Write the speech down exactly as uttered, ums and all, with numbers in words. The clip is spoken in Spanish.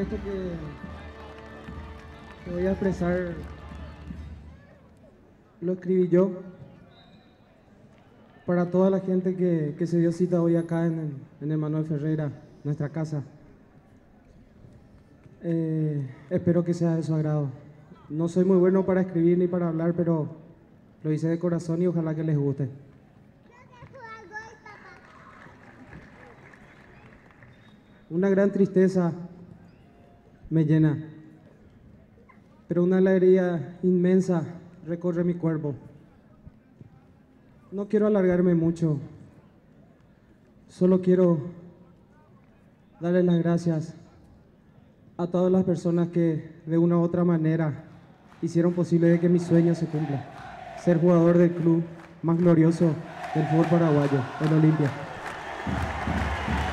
esto que, que voy a expresar lo escribí yo para toda la gente que, que se dio cita hoy acá en el, en el Manuel Ferreira, nuestra casa. Eh, espero que sea de su agrado. No soy muy bueno para escribir ni para hablar, pero lo hice de corazón y ojalá que les guste. Una gran tristeza me llena, pero una alegría inmensa recorre mi cuerpo. No quiero alargarme mucho, solo quiero darles las gracias a todas las personas que de una u otra manera hicieron posible de que mi sueño se cumpla, ser jugador del club más glorioso del fútbol paraguayo, el Olimpia.